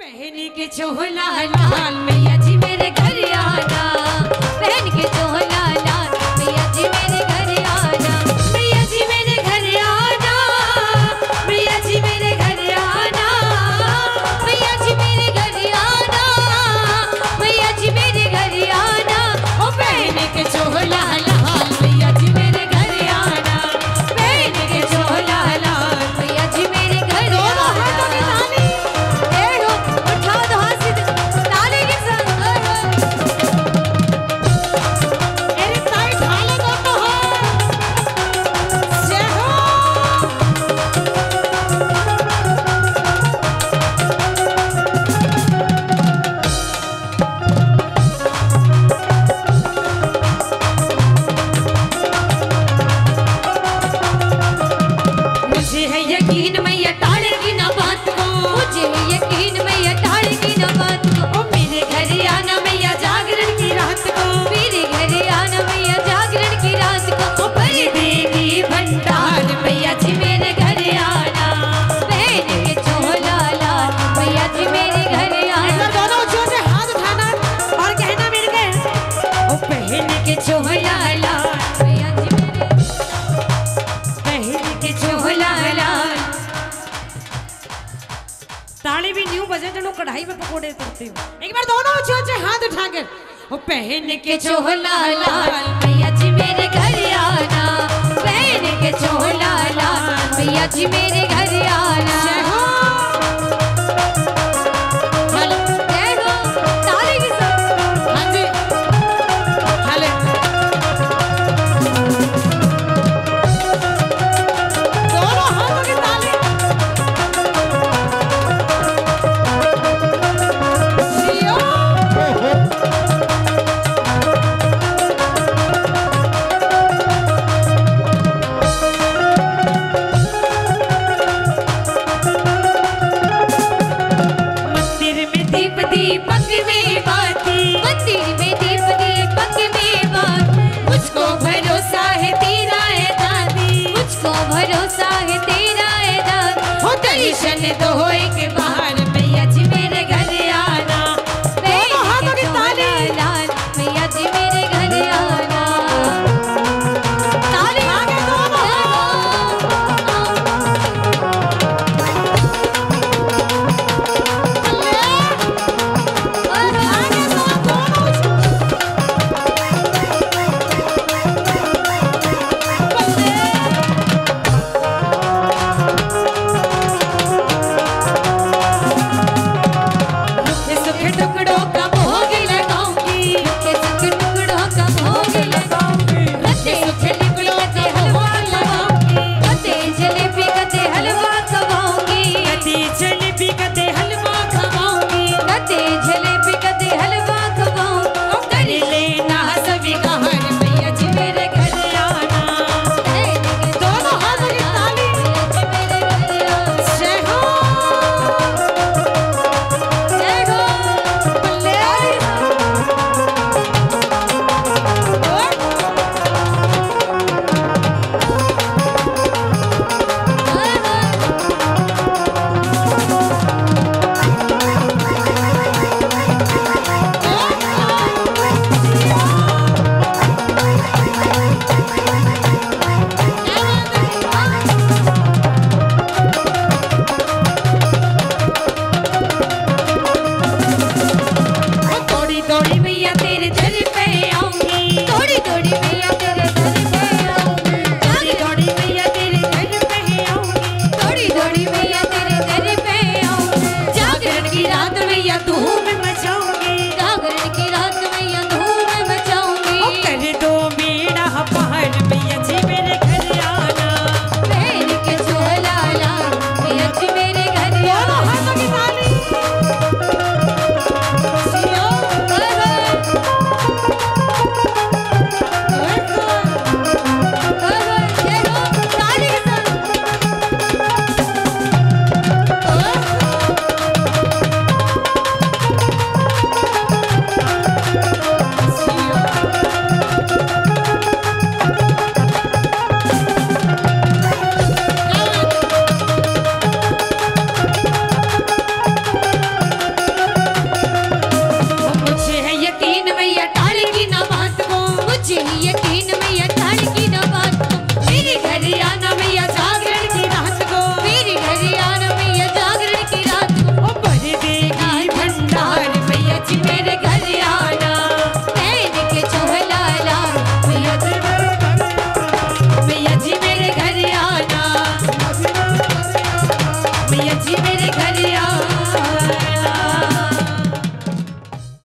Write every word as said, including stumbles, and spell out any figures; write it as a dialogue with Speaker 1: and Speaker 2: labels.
Speaker 1: पहन के चोला लाल मैया जी मेरे घर आना, पहन के चोला लाल मैया जी मेरे घर आना, मैया जी मेरे घर आना, मैया जी मेरे घर आना, मैया जी मेरे घर आना, मैया जी मेरे घर आना। ओ पहन के चोला लाल मैया जी मेरे घर आना, पहन के चोला लाल मैया जी मेरे घर आना। यकीन मैया टालेगी ना बात को, मुझे यकीन मैया टालेगी ना बात को। ओ मेरे घर आना मैया जागरण की रात को, मेरे घर आना मैया जागरण की रात को। ओ भर देगी भंडार मैया जी मेरे घर आना, पहन के चोला लाल मैया जी मेरे घर आना। दोनों ऊंचे से हाथ उठाना और कहना मेरे घर। ओ पहन के चोला लाल मैया जी मेरे, पहन के चोला लाल। ताली भी न्यू बजे जनो कढ़ाई में पकोड़े तलते हो। एक बार दोनों ऊंचे ऊंचे हाथ उठाकर वो पहन के चोला लाल मैया जी मेरे घर आना, पहन के चोला लाल मैया जी मेरे घर आना। ताली की सब हाँ जी हाले दोनों हाथों की ताली। मंदिर में दीप दीपक